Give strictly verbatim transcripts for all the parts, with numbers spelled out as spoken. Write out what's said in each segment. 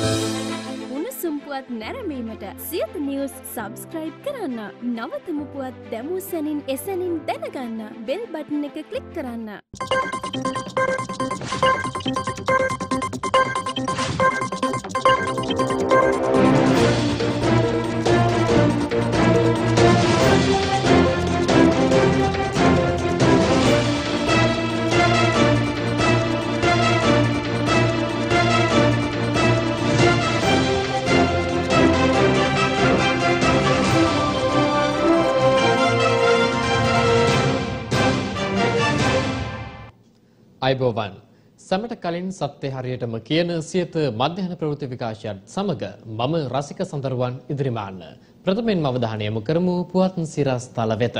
උණුසුම් පුවත් නැරඹීමට සියත නිවුස් සබ්ස්ක්‍රයිබ් කරන්න. නවතම පුවත් දැමූ සැනින් එසැනින් දැනගන්න බෙල් බටන් එක ක්ලික් කරන්න. අයිබෝවන් සමට කලින් සත්‍ය හරියටම කියන සියත මධ්‍යහන ප්‍රවෘත්ති විකාශයත් සමග මම රසික සඳරුවන් ඉදිරිමාන්න ප්‍රථමයෙන්ම අවධානය යොමු කරමු පුවත් සිරස් තල වෙත.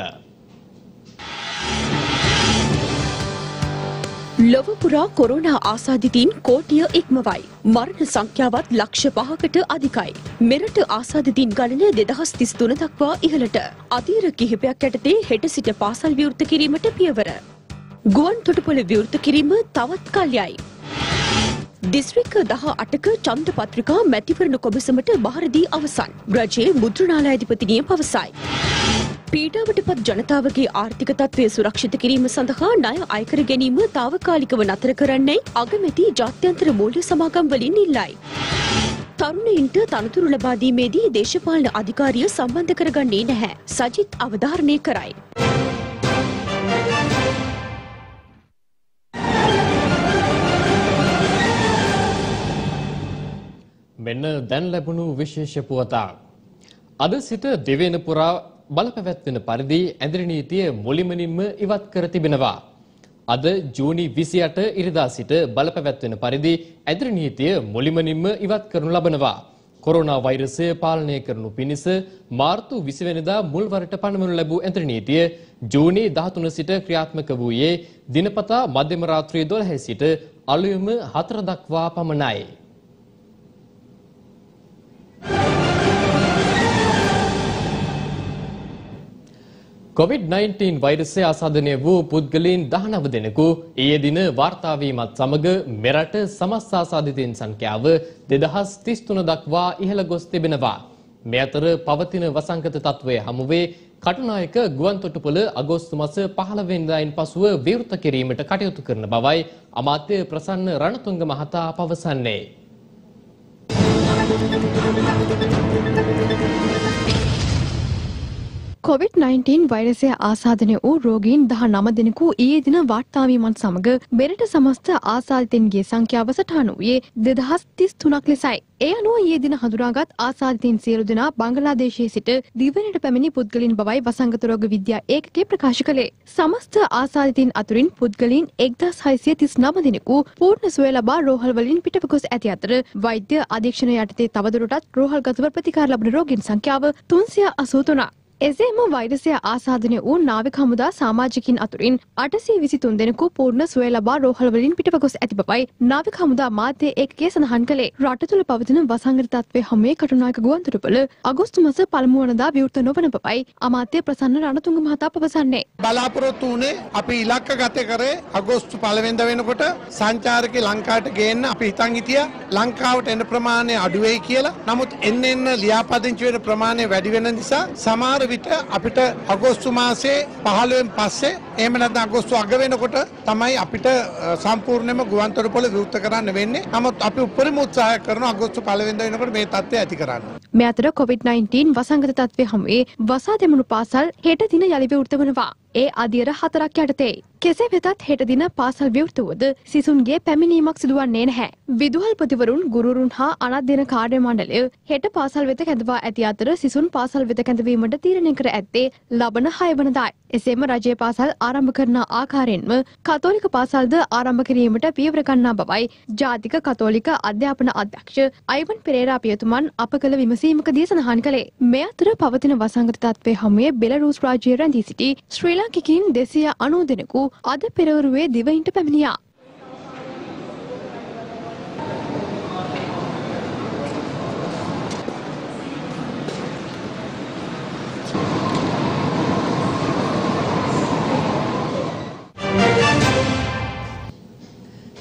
ලොව පුරා කොරෝනා ආසාදිතයින් කෝටිය ඉක්මවයි. මරණ සංඛ්‍යාවත් ලක්ෂ පහකට අධිකයි. මෙරට ආසාදිතයින් ගණන දෙදහස් තිස් තුන දක්වා ඉහළට. අධීර කිහිපයක් යටතේ හෙට සිට පාසල් විවෘත කිරීමට පියවර. ගුවන් තොටුපොළ විවෘත කිරීම තවත් කල්යයි. දිස්ත්‍රික්ක දහ අටක ඡන්ද පත්‍රිකා මැතිවරණ කොමිසමට බහර දී අවසන්. රජයේ මුද්‍රණාලයාධිපතිනිය පවසයි. පීඩාවට පත් ජනතාවගේ ආර්ථික තත්ත්වය සුරක්ෂිත කිරීම සඳහා ණය අයකර ගැනීම తాවකාලිකව නතර කරන්නයි අගමැති ජාත්‍යන්තර මූල්‍ය සමාගම් වලින් ඉල්ලයි. තරුණයින්ට තනතුරු ලබා දීමේදී දේශපාලන අධිකාරිය සම්බන්ධ කරගන්නේ නැහැ. සජිත් අවධාරණය කරයි. මෙන්න දැන් ලැබුණු විශේෂ පුවතක්. අද සිට දෙවන පුරා බලපැවැත්වෙන පරිදි ඇඳරි නීතිය මුලින්මනින්ම ඉවත් කර තිබෙනවා. අද ජූනි විසි අට ඉරිදා සිට බලපැවැත්වෙන පරිදි ඇඳරි නීතිය මුලින්මනින්ම ඉවත් කරනු ලබනවා. කොරෝනා වෛරසය පාලනය කරනු පිණිස මාර්තු විසි වෙනිදා මුල්වරට පනවනු ලැබූ ඇඳරි නීතිය ජූනි දහතුන සිට ක්‍රියාත්මක වූයේ දිනපතා මධ්‍යම රාත්‍රී දොළහ සිට අලුයම හතර දක්වා පමණයි. කොවිඩ් නයින්ටීන් වෛරසය ආසාදනය වූ පුද්ගලයන් දහනව දෙනෙකු ඊයේ දින වාර්තා වීමත් සමග මෙරට සමස්ත ආසාදිතයින් සංඛ්‍යාව දෙදහස් තිස් තුන දක්වා ඉහළ ගොස් තිබෙනවා. මේ අතර පවතින වසංගත තත්ත්වය හමුවේ කටුනායක ගුවන්තොටුපොළ අගෝස්තු මාස පහළොව වෙනිදායින් පසුව විවෘත කිරීමට කටයුතු කරන බවයි අමාත්‍ය ප්‍රසන්න රණතුංග මහතා පවසන්නේ. කොවිඩ් නයින්ටීන් වෛරසය ආසාදනය වූ රෝගීන් දහනව දෙනෙකු ඊයේ දින වාර්තා වීමත් සමග මෙරට සමස්ත ආසාදිතයින්ගේ සංඛ්‍යාව සටහන් වූයේ දෙදහස් තිස් තුනක් ලෙසයි. ඒ අනුව ඊයේ දින හඳුනාගත් ආසාදිතයින් සියලු දෙනා බංගලාදේශයේ සිට දිවයිනට පැමිණි පුද්ගලයන් බවයි වසංගත රෝග විද්‍යා ඒකකය ප්‍රකාශ කළේ. සමස්ත ආසාදිතයින් අතුරින් පුද්ගලයන් එක්දහස් හයසිය තිස් නව දෙනෙකු පූර්ණ සුවය ලබා රෝහල් වලින් පිටව ගොස් ඇති අතර වෛද්‍ය අධීක්ෂණය යටතේ තවදුරටත් රෝහල්ගතව ප්‍රතිකාර ලබන රෝගීන් සංඛ්‍යාව තුන්සිය අසූ තුනක්. එසේම වෛරසය ආසාදනය වූ නාවික හමුදා සමාජිකින් අතුරින් අටසිය විසි තුන් දෙනෙකු පූර්ණ සුවය ලබා රෝහල් වලින් පිටව ගොස් ඇති බවයි නාවික හමුදා මාධ්‍ය ඒකකය සඳහන් කළේ. රට තුළ පවතින වසංගත තත්ත්වය හමුවේ කටුනායක ගුවන්තොටුපොළ අගෝස්තු මාස පළමු වනදා විවෘත නොවන බවයි අමාත්‍ය ප්‍රසන්න රණතුංග මහතා පවසන්නේ. බලාපොරොත්තු වුණේ අපි ඉලක්ක ගත කරේ අගෝස්තු පළවෙනිදා වෙනකොට සංචාරකේ ලංකාවට ගේන්න අපි හිතන් හිටියා ලංකාවට එන ප්‍රමාණය අඩු වෙයි කියලා. නමුත් එන්න එන්න ලියාපදිංචි වෙන ප්‍රමාණය වැඩි වෙන නිසා සමහර විට අපිට අගෝස්තු මාසේ පහළොවෙන් පස්සේ එහෙම නැත්නම් අගෝස්තු අග වෙනකොට තමයි අපිට සම්පූර්ණයෙන්ම ගුවන්තොටුපොළ විවෘත කරන්න වෙන්නේ. නමුත් අපි උපරිම උත්සාහය කරනවා අගෝස්තු පළවෙනිදා වෙනකොට මේ තත්ත්වය ඇති කරන්න. මේ අතර කොවිඩ් නයින්ටීන් වසංගත තත්ත්වය හමුවේ වසා දෙමුණු පාසල් හෙට දින යලි විවෘත වනවා. ඒ අධියර හතරක් යටතේ. කෙසේ වෙතත් හෙට දින පාසල් විවෘත වුවද සිසුන්ගේ පැමිණීමක් සිදුවන්නේ නැහැ. විදුහල්පතිවරුන් ගුරුවරුන් හා අනධ්‍යයන කාර්ය මණ්ඩලය හෙට පාසල් වෙත කැඳවා ඇති අතර සිසුන් පාසල් වෙත කැඳවීමට තීරණය කර ඇත්තේ ලබන හය වනදායි. එසේම රජයේ පාසල් ආරම්භ කරන ආකාරයෙන්ම කතෝලික පාසල්ද ආරම්භ කිරීමට පියවර ගන්නා බවයි ජාතික කතෝලික අධ්‍යාපන අධ්‍යක්ෂ අයිවන් පෙරේරා පියතුමන් අප කළ විමසීමකදී සඳහන් කළේ. මේ අතර පවතින වසංගත තත්ත්වය හමුවේ බෙලරුස් රාජ්‍යයේ රැඳී සිටි ශ්‍රී ලාංකිකයින් දෙසිය අනූ දෙනෙකු අද පෙරවරුවේ දිවයිනට පැමිණියා.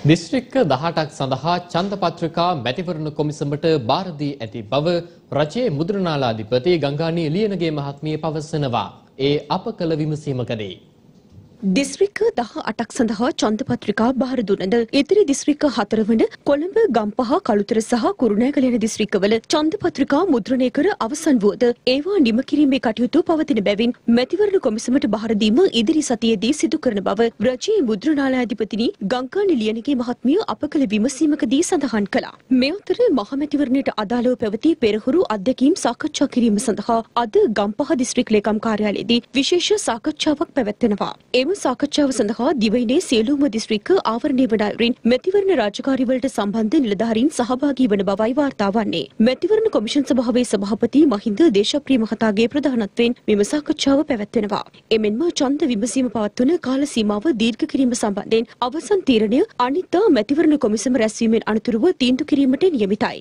දිස්ත්‍රික්ක දහඅටක් සඳහා ඡන්ද පත්‍රිකා මැතිවරණ කොමිසමට බාර දී ඇති බව රජයේ මුද්‍රණාලාධිපති ගංගානී ලියනගේ මහත්මිය පවසනවා. ඒ අප කළ විමසීමකදී දිස්ත්‍රික්ක දහඅටක් සඳහා ඡන්ද පත්‍රිකා බාර දුන්නද ඉදිරි දිස්ත්‍රික්ක හතර වන කොළඹ, ගම්පහ, කළුතර සහ කුරුණෑගල යන දිස්ත්‍රික්කවල ඡන්ද පත්‍රිකා මුද්‍රණය කර අවසන් වුවද ඒවා නිම කිරීමේ කටයුතු පවතින බැවින් මැතිවරණ කොමිසමට බාර දීම ඉදිරි සතියේදී සිදු කරන බව රජයේ මුද්‍රණාලයාධිපතිනි ගංගානී ලියනගේ මහත්මිය අප කළ විමසීමකදී සඳහන් කළා. මේ අතර මහමැතිවරණයට අදාළව පැවති පෙරහුරු අත්දැකීම් සාකච්ඡා කිරීම සඳහා අද ගම්පහ දිස්ත්‍රික් ලේකම් කාර්යාලයේදී විශේෂ සාකච්ඡාවක් පැවැත්වෙනවා. එම සාකච්ඡාව සඳහා දිවයිනේ සියලුම දිස්ත්‍රික්ක ආවරණය වන අයුරින් මැතිවරණ රාජකාරිවලට සම්බන්ධ නිලධාරීන් සහභාගී වන බවයි වාර්තා වන්නේ. මැතිවරණ කොමිෂන් සභාවේ සභාපති මහින්ද දේශප්‍රිය මහතාගේ ප්‍රධානත්වයෙන් මෙම සාකච්ඡාව පැවැත්වෙනවා. එමෙන්ම ඡන්ද විමසීම පවත්වන කාල සීමාව දීර්ඝ කිරීම සම්බන්ධයෙන් අවසන් තීරණය අනිත් මැතිවරණ කොමිසම රැස්වීමෙන් අනතුරුව තීන්දුව කිරීමට නියමිතයි.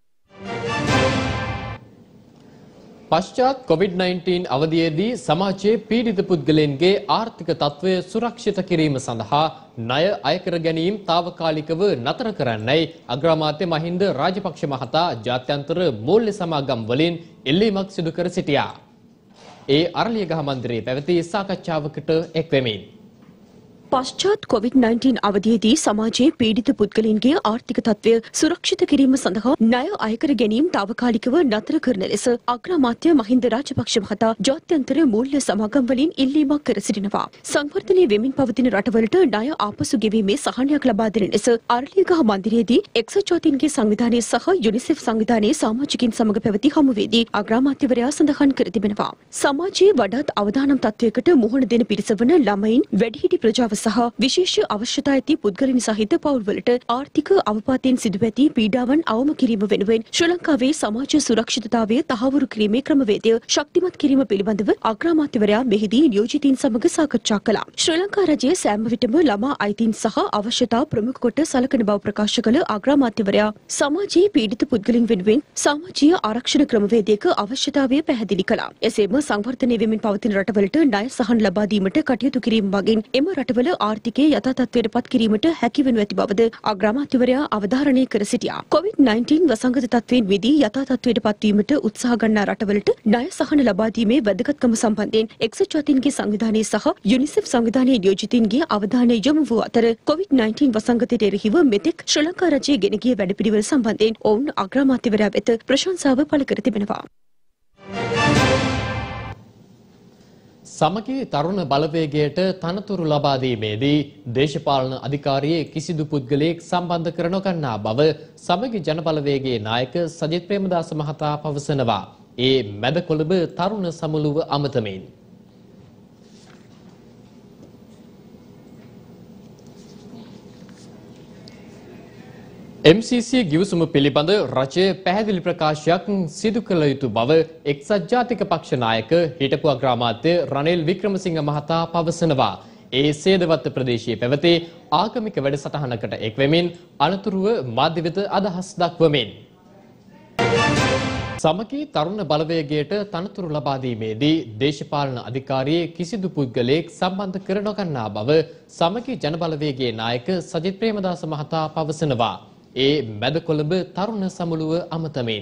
පශ්චාත් කොවිඩ් නයින්ටීන් අවධියේදී සමාජයේ පීඩිත පුද්ගලයන්ගේ ආර්ථික තත්ත්වය සුරක්ෂිත කිරීම සඳහා ණය අයකර ගැනීම తాවකාලිකව නතර කරන්නයි අග්‍රාමාත්‍ය මහින්ද රාජපක්ෂ මහතා ජාත්‍යන්තර මූල්‍ය සමාගම් වලින් ඉල්ලීමක් සිදු කර සිටියා. ඒ අරලියගහ මන්දිරයේ පැවති සාකච්ඡාවකට එක්වෙමින් පශ්චාත් කොවිඩ් නයින්ටීන් අවධියේදී සමාජයේ පීඩිත පුද්ගලයන්ගේ ආර්ථික තත්ත්වය සුරක්ෂිත කිරීම සඳහා ණය අයකර ගැනීම తాවකාලිකව නතර කරන ලෙස අග්‍රාමාත්‍ය මහින්ද රාජපක්ෂ මහතා ජාත්‍යන්තර මූල්‍ය සමාගම් වලින් ඉල්ලීමක් කර සිටිනවා. සංවර්ධනය වෙමින් පවතින රටවලට ණය ආපසු ගෙවීමේ සහනයක් ලබා දෙන ලෙස අරලියගහ මන්දිරයේදී එක්සත් ජාතීන්ගේ සංවිධානය සහ යුනිසෙෆ් සංවිධානයේ සමාජිකින් සමග පැවති හමුවේදී අග්‍රාමාත්‍යවරයා සඳහන් කර තිබෙනවා. සමාජයේ වඩාත් අවදානම් තත්ත්වයකට මුහුණ දෙන පිරිස වන ළමයින්, වැඩිහිටි ප්‍රජාව සහ විශේෂ අවශ්‍යතා ඇති පුද්ගලයන් සහිත පවුල්වලට ආර්ථික අවපාතයෙන් සිදු ඇති පීඩාවන් අවම කිරීම වෙනුවෙන් ශ්‍රී ලංකාවේ සමාජ සුරක්ෂිතතාවය තහවුරු කිරීමේ ක්‍රමවේදය ශක්තිමත් කිරීම පිළිබඳව අග්‍රාමාත්‍යවරයා මෙහිදී නියෝජිතයින් සමග සාකච්ඡා කළා. ශ්‍රී ලංකා රජයේ සෑම විටම ළමා අයිතීන් සහ අවශ්‍යතා ප්‍රමුඛ කොට සලකන බව ප්‍රකාශ කළ අග්‍රාමාත්‍යවරයා සමාජයේ පීඩිත පුද්ගලයන් වෙනුවෙන් සමාජීය ආරක්ෂණ ක්‍රමවේදයක අවශ්‍යතාවය පැහැදිලි කළා. එසේම සංවර්ධනය වෙමින් පවතින රටවලට ණය සහන් ලබා දීමට කටයුතු කිරීම වගේම එම රටවල ආර්ථිකයේ යථා තත්ත්වයට පත් කිරීමට හැකි වෙනු ඇති බවද අග්‍රාමාත්‍යවරයා අවධාරණය කර සිටියා. කොවිඩ් නයින්ටීන් වසංගත තත්ත්වයෙන් මිදී යථා තත්ත්වයට පත්වීමට උත්සාහ ගන්නා රටවලට ණය සහන ලබා දීමේ වැදගත්කම සම්බන්ධයෙන් එක්සත් ජාතීන්ගේ සංවිධානය සහ යුනිසෙෆ් සංවිධානයේ නියෝජිතින්ගේ අවධානය යොමු වූ අතර කොවිඩ් නයින්ටීන් වසංගතයට එරෙහිව මෙතෙක් ශ්‍රී ලංකා රජයේ ගෙන ගිය වැඩපිළිවෙළ සම්බන්ධයෙන් ඔවුන් අග්‍රාමාත්‍යවරයා වෙත ප්‍රශංසාව පළ කර තිබෙනවා. සමගි තරුණ බලවේගයට තනතුරු ලබා දීමේදී දේශපාලන අධිකාරියේ කිසිදු පුද්ගලයෙක් සම්බන්ධ කර නොගන්නා බව සමගි ජන බලවේගයේ නායක සජිත් ප්‍රේමදාස මහතා පවසනවා. ඒ මැද කොළඹ තරුණ සමුළුව අමතමින් එම් සී සී ගිවිසුම පිළිබඳ රජය පැහැදිලි ප්‍රකාශයක් සිදු කළ යුතු බව එක්සත් ජාතික පක්ෂ නායක හිටපු අග්‍රාමාත්‍ය රනිල් වික්‍රමසිංහ මහතා පවසනවා. ඒ සේදවත්ත ප්‍රදේශයේ පැවති ආගමික වැඩසටහනකට එක්වෙමින් අනතුරුව මාධ්‍ය වෙත අදහස් දක්වමින් සමගි තරුණ බලවේගයට තනතුරු ලබා දීමේදී දේශපාලන අධිකාරියේ කිසිදු පුද්ගලයෙක් සම්බන්ධ කර නොගන්නා බව සමගි ජන බලවේගයේ නායක සජිත් ප්‍රේමදාස මහතා පවසනවා. ඒ මැද කොළඹ තරුණ සමුළුව අමතමින්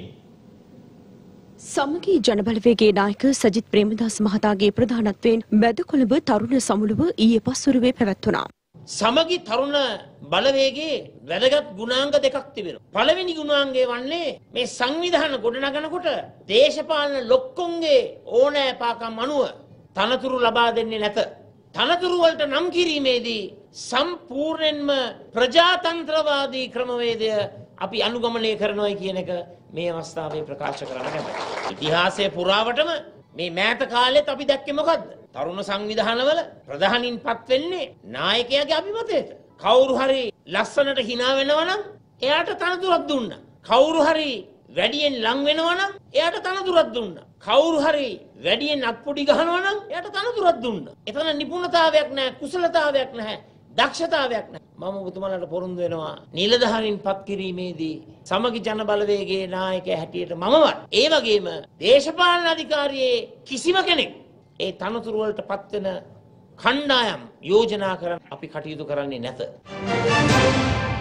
සමගි ජන බලවේගයේ නායක සජිත් ප්‍රේමදාස මහතාගේ ප්‍රධානත්වයෙන් මැද කොළඹ තරුණ සමුළුව ඊයේ පස්වරුවේ පැවැත්වුණා. සමගි තරුණ බලවේගයේ වැදගත් ගුණාංග දෙකක් තිබෙනවා. පළවෙනි ගුණාංගය වන්නේ මේ සංවිධාන ගොඩනගනකොට දේශපාලන ලොක්කොන්ගේ ඕනෑපාකම් අනුව තනතුරු ලබා දෙන්නේ නැත. තනතුරු වලට නම් කිරීමේදී සම්පූර්ණයෙන්ම ප්‍රජාතන්ත්‍රවාදී ක්‍රමවේදය අපි අනුගමනය කරනවා කියන එක මේ අවස්ථාවේ ප්‍රකාශ කරන්න කැමතියි. ඉතිහාසයේ පුරාවටම මේ මෑත කාලෙත් අපි දැක්කේ මොකද්ද? තරුණ සංවිධානවල ප්‍රධානින්පත් වෙන්නේ නායකයාගේ අභිමතයට. කවුරු හරි ලස්සනට hina වෙනවා නම් එයාට තනතුරක් දුන්නා. කවුරු හරි වැඩියෙන් ලං වෙනවා නම් එයාට තනතුරක් දුන්නා. කවුරු හරි වැඩියෙන් අත්පොඩි ගහනවා නම් එයාට තනතුරක් දුන්නා. එතන නිපුණතාවයක් නැහැ, කුසලතාවයක් නැහැ, දක්ෂතාවයක් නැහැ. මම ඔබතුමාලට පොරොන්දු වෙනවා නිලධාරීන් පත් කිරීමේදී සමගි ජන බලවේගයේ නායකයා හැටියට මමවත් ඒ වගේම දේශපාලන අධිකාරියේ කිසිම කෙනෙක් ඒ තනතුරු වලට පත් වෙන කණ්ඩායම් යෝජනා කරන් අපි කටයුතු කරන්නේ නැත.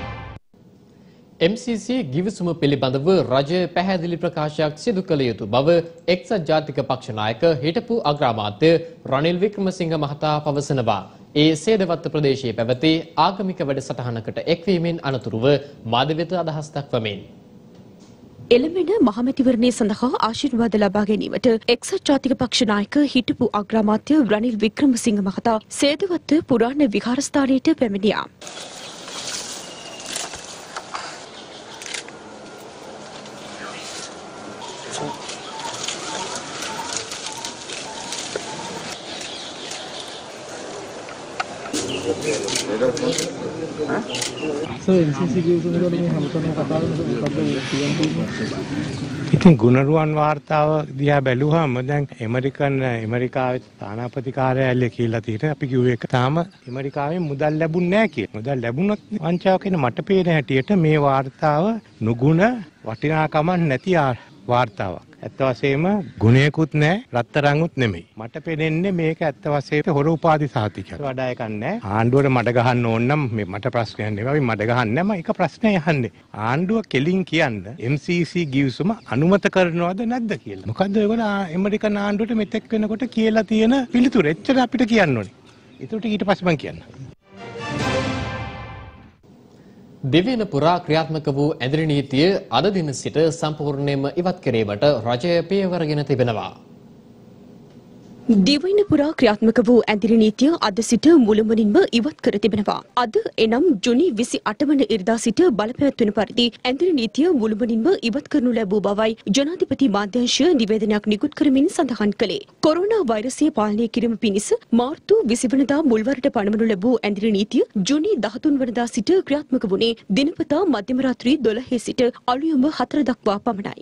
M C C ගිවිසුම පිළිබඳව රජය පැහැදිලි ප්‍රකාශයක් සිදු කළ යුතු බව එක්සත් ජාතික පක්ෂ නායක හිටපු අග්‍රාමාත්‍ය රනිල් වික්‍රමසිංහ මහතා පවසනවා. ඒ සේදවත්ත ප්‍රදේශයේ පැවති ආගමික වැඩසටහනකට එක්වීමෙන් අනතුරුව මාධ්‍ය වෙත අදහස් දක්වමින් එළඹෙන මහමැතිවරණය සඳහා ආශිර්වාද ලබා ගැනීමට එක්සත් ජාතික පක්ෂ නායක හිටපු අග්‍රාමාත්‍ය රනිල් වික්‍රමසිංහ මහතා සේදවත්ත පුරාණ විහාරස්ථානයට පැමිණියා. ඉතින් ගුණරුවන් වාර්තාව දිහා බැලුවාම දැන් ඇමරිකන් ඇමරිකාවේ තානාපති කාර්යාලය කියලා තියෙන අපි කිව්ව එක තාම ඇමරිකාවෙන් මුදල් ලැබුණ නැහැ කියලා. මුදල් ලැබුණොත් වංචාවක් කියන මට පේන හැටියට මේ වාර්තාව නුගුණ වටිනාකමක් නැති වාර්තාවක්. ඇත්ත වශයෙන්ම ගුණයකුත් නැහැ රත්තරන්ුත් නෙමෙයි. මට පේන්නේ මේක ඇත්ත වශයෙන්ම හොර උපාධි සහතිකයක්. වඩා එකක් නැහැ. ආණ්ඩුවට මඩ ගහන්න ඕන නම් මේ මට ප්‍රශ්නයක් නෙවෙයි මඩ ගහන්නේ නැහැ. මම එක ප්‍රශ්නයක් අහන්නේ. ආණ්ඩුව කෙලින් කියන්න M C C ගිවිසුම අනුමත කරනවද නැද්ද කියලා. මොකද්ද ඒගොල්ලෝ ඇමරිකන් ආණ්ඩුවට මෙතෙක් වෙනකොට කියලා තියෙන පිළිතුර. එච්චර අපිට කියන්න ඕනේ. ඒකට ඊට පස්සේ මම කියන්න. දෙවන පුරා ක්‍රියාත්මක වූ ඇඳරි නීතිය අද දින සිට සම්පූර්ණයෙන්ම ඉවත් කිරීමට රජය පියවරගෙන තිබෙනවා. දිවයින පුරා ක්‍රියාත්මක වූ ඇඳිරි නීතිය අද සිට මුළුමනින්ම ඉවත් කර තිබෙනවා. අද එනම් ජුනි විසි අට වන ඉරිදා සිට බලපැවැත්වෙන පරිදි ඇඳිරි නීතිය මුළුමනින්ම ඉවත් කරනු ලැබූ බවයි ජනාධිපති මාධ්‍යංශය නිවේදනයක් නිකුත් කරමින් සඳහන් කළේ. කොරෝනා වෛරසය පාලනය කිරීම පිණිස මාර්තු විසි වනදා මුල්වරට පනවනු ලැබූ ඇඳිරි නීතිය ජුනි දහතුන් වනදා සිට ක්‍රියාත්මක වුණේ දිනපතා මධ්‍යම රාත්‍රී දොළහේ සිට අලුයම හතර දක්වා පමණයි.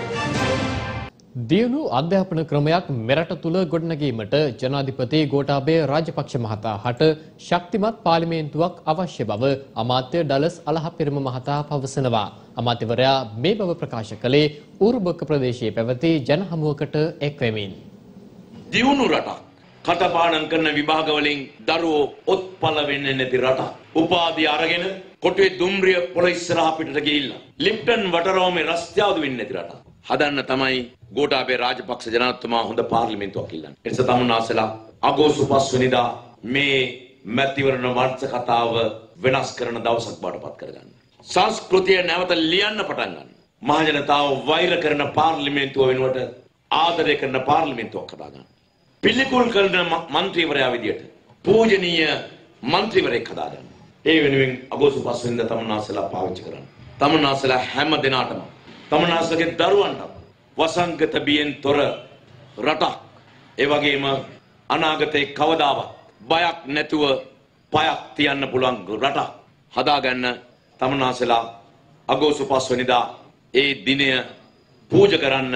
දියුණු අධ්‍යාපන ක්‍රමයක් මෙරට තුළ ගොඩනැගීමට ජනාධිපති ගෝඨාභය රාජපක්ෂ මහතා හට ශක්තිමත් පාර්ලිමේන්තුවක් අවශ්‍ය බව අමාත්‍ය ඩලස් අලහපිරම මහතා පවසනවා. අමාත්‍යවරයා මේ බව ප්‍රකාශ කළේ ඌරුබොක්ක ප්‍රදේශයේ පැවති ජනහමුවකට එක්වෙමින්. දියුණු රටක් කටපාඩම් කරන විභාග වලින් දරුවෝ ඔත්පල වෙන්නේ නැති රටක්. උපාධිය අරගෙන කොටුවේ දුම්රිය පොළ ඉස්සරහා පිටට ගිහිල්ලා ලිම්ප්ටන් වටරවමේ රස්තියාදු වෙන්නේ නැති රටක්. හදන්න තමයි ගෝඨාභය රාජපක්ෂ ජනාධිපතිතුමා හොඳ පාර්ලිමේන්තුවක් ඉල්ලන්නේ. එනිස තමුන්නාසලා අගෝස්තු පහ වෙනිදා මේ මැතිවරණ වංශ කතාව වෙනස් කරන දවසක් බාටපත් කරගන්න. සංස්කෘතිය නැවත ලියන්න පටන් ගන්න. මහජනතාව වෛර කරන පාර්ලිමේන්තුව වෙනුවට ආදරය කරන පාර්ලිමේන්තුවක් හදාගන්න. පිළිකුල් කරන മന്ത്രിවරයා විදියට පූජනීය മന്ത്രിවරයෙක් හදාගන්න. ඒ වෙනුවෙන් අගෝස්තු පහ වෙනිදා තමුන්නාසලා පාවිච්චි කරන්න. තමුන්නාසලා හැම දිනාටම තමුන්නාසලගේ දරුවන්ට වසංගත බියෙන් තොර රටක්, ඒ වගේම අනාගතේ කවදාවත් බයක් නැතුව පයක් තියන්න පුළුවන් රටක් හදාගන්න තමුන්නාසලා අගෝස්තු පහ වෙනිදා ඒ දිනය පූජා කරන්න.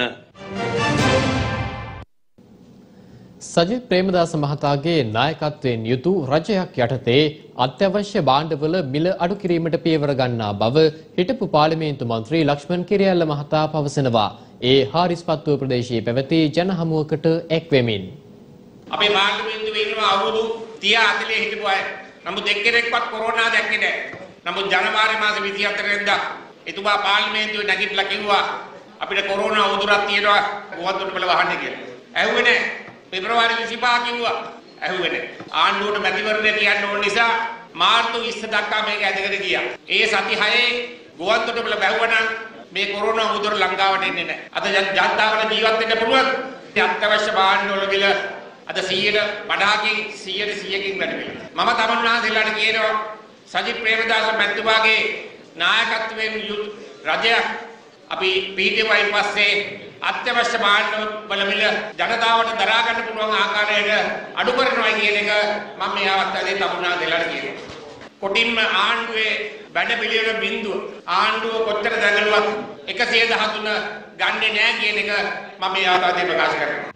සජිත් ප්‍රේමදාස මහතාගේ නායකත්වයෙන් යුතු රජයක් යටතේ අත්‍යවශ්‍ය භාණ්ඩවල මිල අඩු කිරීමට පියවර ගන්නා බව හිටපු පාර්ලිමේන්තු මන්ත්‍රී ලක්ෂ්මන් කිරියල්ල මහතා පවසනවා. ඒ හාරිස්පත්තුව ප්‍රදේශයේ පැවති ජනහමුවකට එක්වෙමින්. අපේ පාර්ලිමේන්තුවේ ඉන්නවා අවුරුදු තිහ හතළිහ හිටපු අය. නමුත් එක්කෙනෙක්වත් කොරෝනා දැක්කේ නැහැ. නමුත් ජනවාරි මාස විසි හතර වෙනිදා එතුමා පාර්ලිමේන්තුවේ නැගිටලා කිව්වා අපිට කොරෝනා උදුරක් තියෙනවා ගුවන්තොටුපළ වහන්න කියලා. ඇහුවේ නැහැ. පෙබරවාරි විසිපහ කිව්වා. ඇහුවේ නැහැ. ආණ්ඩුවට මැතිවරණය කියන්න ඕන නිසා මාර්තු විස්ස දක්වා මේක ඇදගෙන ගියා. ඒ සති හයේ ගුවන්තොටුපළ බැහුවනම් මේ කොරෝනා උදුර ලංකාවට එන්නේ නැහැ. අද ජනතාවට ජීවත් වෙන්න පුළුවන්. අත්‍යවශ්‍ය භාණ්ඩවල මිල අද සීයට වඩාකින් සීයට සීයකින් වැඩි වෙනවා. මම තමුන්නාසෙලාට කියනවා සජිත් ප්‍රේමදාස මැතිතුමාගේ නායකත්වයෙන් යුත් රජයක් අපි පිටිවයින් පස්සේ අත්‍යවශ්‍ය භාණ්ඩවල මිල ජනතාවට දරා ගන්න පුළුවන් ආකාරයට අඩු කරනවා කියන එක මම මේ අවස්ථාවේ තමුන්නාසෙලාට කියනවා. කොටින්ම ආණ්ඩුවේ වැඩ පිළිවෙල බිඳුව ආණ්ඩුව කොච්චර දඟලුවත් එකසිය දහතුන ගන්නේ නැහැ කියන එක මම මේ අවස්ථාවේ ප්‍රකාශ කරනවා.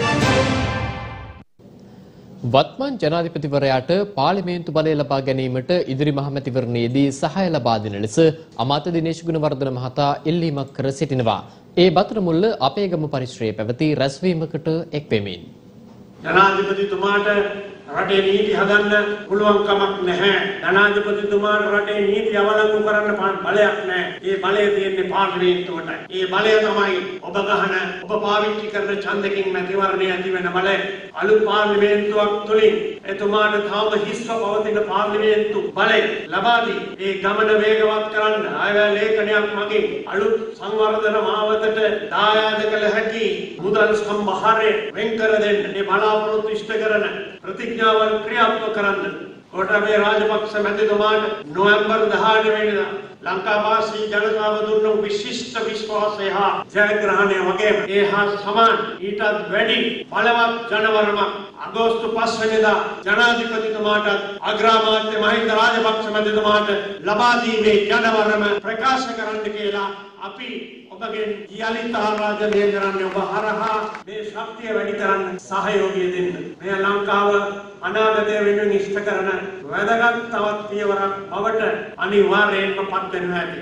වත්මන් ජනාධිපතිවරයාට පාර්ලිමේන්තු බලය ලබා ගැනීමට ඉදිරි මහමැතිවරණයේදී සහාය ලබා දෙන ලෙස අමාත්‍ය දිනේෂ් ගුණවර්ධන මහතා ඉල්ලීමක් කර සිටිනවා. ඒ බතරමුල්ල අපේගම පරිශ්‍රයේ පැවති රැස්වීමකට එක්වෙමින් ජනාධිපතිතුමාට රටේ නීති හදන්න පුළුවන් කමක් නැහැ. ජනාධිපතිතුමාට රටේ නීති අවලංගු කරන්න බලයක් නැහැ. ඒ බලය තියෙන්නේ පාර්ලිමේන්තුවටයි. ඒ බලය තමයි ඔබ ගහන ඔබ පාවිච්චි කරන ඡන්දකින් මැතිවරණය ඇති වෙන බලය. අලුත් පාර්ලිමේන්තුවක් තුලින් එතුමාට තාම හිස්ව පවතින පාර්ලිමේන්තු බලය ලබා දී ඒ ගමන වේගවත් කරන්න ආයවැය ලේඛනයක් මගින් අලුත් සංවර්ධන මාවතට දායාද කළ හැකි මුදල් සම්භාරය වෙන් කර දෙන්න මේ බලාපොරොත්තු ඉෂ්ට කරන ප්‍රතිඥාවන් ක්‍රියාත්මක කරන්න ගෝඨාභය රාජපක්ෂ මැතිතුමාට නොවැම්බර් දහඅට වෙනිදා ලංකාවාසී ජනතාව දුන්නු විශිෂ්ට විශ්වාසය හා ජයග්‍රහණය වගේම ඒ හා සමාන ඊටත් වැඩි බලවත් ජනවරමක් අගෝස්තු පහ වෙනිදා ජනාධිපතිතුමාට අග්‍රාමාත්‍ය මහින්ද රාජපක්ෂ මැතිතුමාට ලබා දීමේ ජනවරම ප්‍රකාශ කරන්න කියලා අපි ඔබගෙන් යලිත ආරාධනය කරන්නේ ඔබ හරහා මේ ශක්තිය වැඩි කරන්න සහයෝගය දෙන්න. මේ ලංකාව අනාගතය වෙනුවෙන් ඉෂ්ට කරන වැදගත් තවත් පියවරක් බවට අනිවාර්යයෙන්ම පත් වෙනවා ඇති.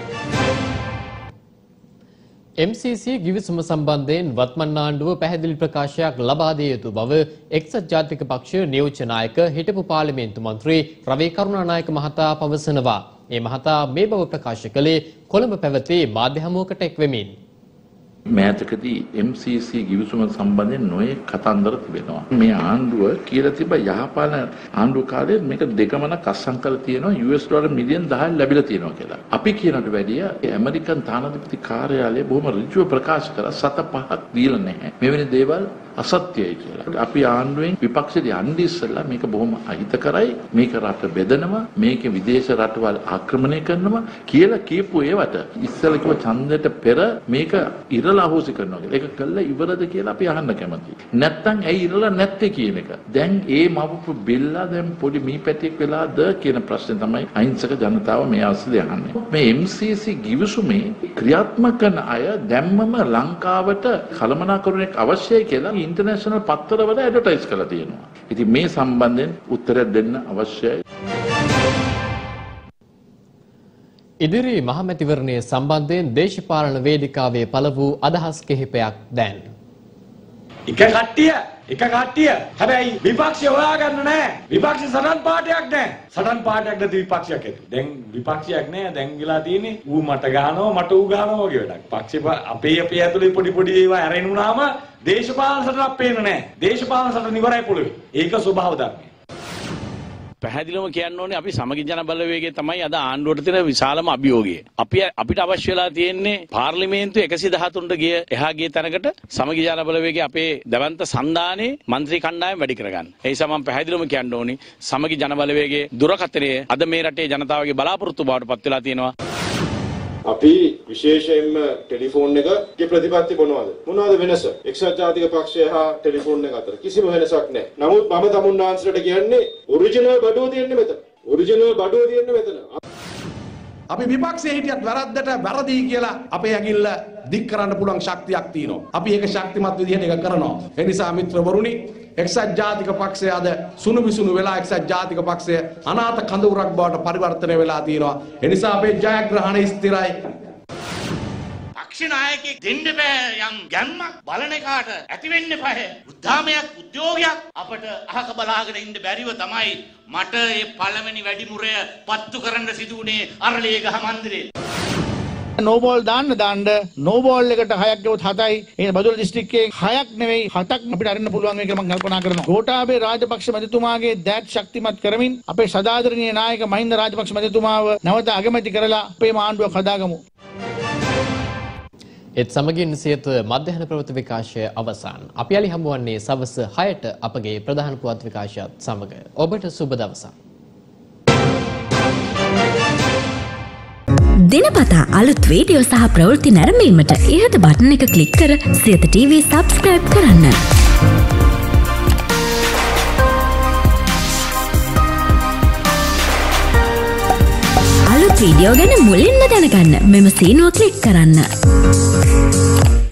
එම් සී සී ගිවිසුම සම්බන්ධයෙන් වත්මන් ආණ්ඩුව පැහැදිලි ප්‍රකාශයක් ලබා දිය යුතු බව එක්සත් ජාතික පක්ෂ නියෝජ්‍ය නායක හිටපු පාර්ලිමේන්තු මන්ත්‍රී රවී කරුණානායක මහතා පවසනවා. මේ මහතා මේ බව ප්‍රකාශ කළේ කොළඹ පැවති මාධ්‍ය හමුවකට එක් වෙමින්. මෑතකදී එම් සී සී ගිවිසුම සම්බන්ධයෙන් නොයෙක් කතන්දර තිබෙනවා. මේ ආණ්ඩුව කියලා තිබ්බ යහපාලන ආණ්ඩුව කාලේ මේක දෙකමනක් අත්සන් කරලා තියෙනවා යු එස් ඩොලර් මිලියන් දහයක් ලැබිලා තියෙනවා කියලා. අපි කියනට වැඩිය ඇමරිකන් තානාධිපති කාර්යාලය බොහොම ඍජුව ප්‍රකාශ කරා සත පහක් දීලා නැහැ. මෙවැනි දේවල් අසත්‍යයි කියලා. අපි ආණ්ඩුවෙන් විපක්ෂයට යන්නේ ඉස්සෙල්ලා මේක බොහොම අහිතකරයි. මේක රට බෙදනවා. මේක විදේශ රටවල් ආක්‍රමණය කරනවා කියලා කියපු ඒවට ඉස්සෙල්ලා කිව්ව ඡන්දයට පෙර මේක ඉරලා අහෝසි කරනවා කියලා. ඒක කළා ඉවරද කියලා අපි අහන්න කැමතියි. නැත්තම් ඇයි ඉරලා නැත්තේ කියන එක. දැන් ඒ මවපු බිල්ලා දැන් පොඩි මීපැටියෙක් වෙලාද කියන ප්‍රශ්නේ තමයි අහිංසක ජනතාව මේ අවස්ථාවේ අහන්නේ. මේ එම් සී සී ගිවිසුමේ ක්‍රියාත්මක කරන අය දැම්මම ලංකාවට කළමනාකරණයක් අවශ්‍යයි කියලා ඉන්ටර්නැෂනල් පත්තරවල ඇඩ්වර්ටයිස් කරලා තියෙනවා. ඉතින් මේ සම්බන්ධයෙන් උත්තරයක් දෙන්න අවශ්‍යයි. ඉදිරි මහමැතිවරණය සම්බන්ධයෙන් දේශපාලන වේදිකාවේ පළ වූ අදහස් කිහිපයක් දැන්. එක කට්ටිය එක කට්ටිය හැබැයි විපක්ෂය හොයාගන්න නැහැ. විපක්ෂ සටන් පාටයක් නැහැ. සටන් පාටයක් නැති විපක්ෂයක් ඇති. දැන් විපක්ෂයක් නැහැ. දැන් වෙලා තියෙන්නේ ඌ මට ගහනවා මට ඌ ගහනවා වගේ වැඩක්. පක්ෂේ අපේ අපේ ඇතුලේ පොඩි පොඩි ඒවා ඇරෙන්න උනාම දේශපාලන සටනක් පේන්නේ නැහැ. දේශපාලන සටන ඉවරයි පොළවේ. ඒක ස්වභාව ධර්මය. පැහැදිලිවම කියන්න ඕනේ අපි සමගි ජන බලවේගය තමයි අද ආණ්ඩුවට තියෙන විශාලම අභියෝගය. අපි අපිට අවශ්‍ය වෙලා තියෙන්නේ පාර්ලිමේන්තු එකසිය දහතුනට ගිය එහා ගිය තැනකට සමගි ජන බලවේගය අපේ දවන්ත සන්දානයේ മന്ത്രി කණ්ඩායම වැඩි කරගන්න. ඒ නිසා මම පැහැදිලිවම කියන්න ඕනේ සමගි ජන බලවේගයේ දුරකථනය අද මේ රටේ ජනතාවගේ බලාපොරොත්තු බවට පත් වෙලා තියෙනවා. අපි විශේෂයෙන්ම ටෙලිෆෝන් එකේ ප්‍රතිපත්ති මොනවද? මොනවද වෙනස? එක්සත් ජාතික පක්ෂය හා ටෙලිෆෝන් එක අතර කිසිම වෙනසක් නැහැ. නමුත් මම තමුන්නාන්සලට කියන්නේ ඔරිජිනල් බඩුව තියෙන්නේ මෙතන. ඔරිජිනල් බඩුව තියෙන්නේ මෙතන. අපි විපක්ෂයේ හිටියත් වැරද්දට වැරදි කියලා අපේ ඇඟිල්ල දික් කරන්න පුළුවන් ශක්තියක් තියෙනවා. අපි ඒක ශක්තිමත් විදිහට ඒක කරනවා. ඒ නිසා මිත්‍රවරුනි එක්සත් ජාතික පක්ෂය අද සුණු විසුණු වෙලා එක්සත් ජාතික පක්ෂය අනාථ කඳවුරක් බවට පරිවර්තනය වෙලා තියෙනවා. ඒ නිසා අපේ ජයග්‍රහණය ස්ථිරයි. පක්ෂ නායකයෙක් දෙන්න බෑ යම් ගැම්මක් බලන එකාට ඇති වෙන්න බෑ. උද්දාමයක් උද්‍යෝගයක් අපට අහක බලාගෙන ඉන්න බැරිව තමයි මට මේ පළවෙනි වැඩිමුරය පත්තු කරන්න සිදු වුණේ අරලියගහ මන්දිරේ. නෝබෝල් දාන්න දාන්න නෝබෝල් එකට හයක් ගෙවුත් හතයි ඒ බදුල්ල දිස්ත්‍රික්කයේ හයක් නෙවෙයි හතක් අපිට අරින්න පුළුවන් වෙයි කියලා මම කල්පනා කරනවා. ගෝඨාභය රාජපක්ෂ මැතිතුමාගේ දෑත් ශක්තිමත් කරමින් අපේ සදාදරණීය නායක මහින්ද රාජපක්ෂ මැතිතුමාව නැවත අගමැති කරලා අපේ ආණ්ඩුවක් හදාගමු. ඒත් සමගින් සියත මධ්‍යහන ප්‍රවෘත්ති විකාශය අවසන්. අපි යලි හමුවන්නේ සවස් හයට අපගේ ප්‍රධාන පුවත් විකාශයත් සමග. ඔබට සුබ දවසක්. දිනපතා අලුත් වීඩියෝ සහ ප්‍රවෘත්ති නැරඹීමට ඉහත බටන් එක ක්ලික් කර සියත ටීවී සබ්ස්ක්‍රයිබ් කරන්න. අලුත් වීඩියෝ ගැන මුලින්ම දැනගන්න මෙම සීනුව ක්ලික් කරන්න.